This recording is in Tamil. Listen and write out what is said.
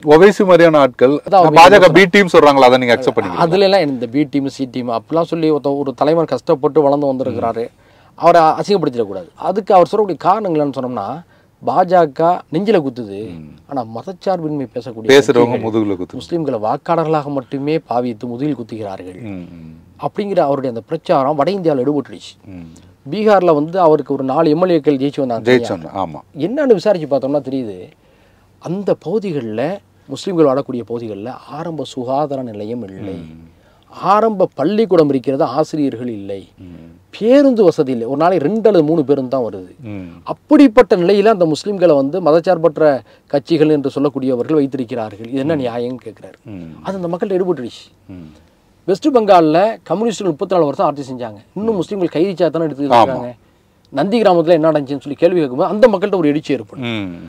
ஒவைசி மாதிரியான ஆட்கள் பாஜக பி டீம் சொல்றாங்களா, அதை நீங்க அக்செப்ட் பண்ணீங்க? அதுல எல்லாம் இந்த பி டீம் சி டீம் அப்படிலாம் சொல்லி ஒரு தலைவர் கஷ்டப்பட்டு வளர்ந்து வந்திருக்கிறாரு, அவரை அசிங்கப்படுத்திடக்கூடாது. அதுக்கு அவர் சொல்லக்கூடிய காரணங்கள்னு சொன்னோம்னா, பாஜக நெஞ்சில குத்துது, ஆனா மதச்சார்பின்மை பேசுறவங்க முதுகுல குத்து, முஸ்லிம்களை வாக்காளர்களாக மட்டுமே பாவித்து முதுகில் குத்துகிறார்கள் அப்படிங்கிற அவருடைய அந்த பிரச்சாரம் வட இந்தியாவில் எடுபட்டுடுச்சு. பீகார்ல வந்து அவருக்கு ஒரு 4 எம்எல்ஏக்கள் ஜெயிச்சு வந்தாங்க. ஆமா, என்னன்னு விசாரிச்சு பார்த்தோம்னா தெரியுது, அந்த பகுதிகளில் முஸ்லீம்கள் வாழக்கூடிய பகுதிகளில் ஆரம்ப சுகாதார நிலையம் இல்லை, ஆரம்ப பள்ளிக்கூடம் இருக்கிறது, ஆசிரியர்கள் இல்லை, பேருந்து வசதி இல்லை, ஒரு நாளைக்கு 2 அல்லது 3 பேருந்து தான் வருது. அப்படிப்பட்ட நிலையில் அந்த முஸ்லீம்களை வந்து மதச்சார்பற்ற கட்சிகள் என்று சொல்லக்கூடியவர்கள் வைத்திருக்கிறார்கள். இது என்ன நியாயம்னு கேட்குறாரு. அது அந்த மக்கள்கிட்ட எடுபட்டுடுச்சு. வெஸ்ட் பெங்காலில் கம்யூனிஸ்டுகள் 34 வருஷம் ஆட்சி செஞ்சாங்க, இன்னும் முஸ்லீம்கள் கைதிச்சா தானே எடுத்துக்கிட்டு இருக்காங்க. நந்தி கிராமத்தில் என்ன நடந்துச்சுன்னு சொல்லி கேள்வி கேட்கும்போது அந்த மக்கள்கிட்ட ஒரு எழுச்சி ஏற்படும்.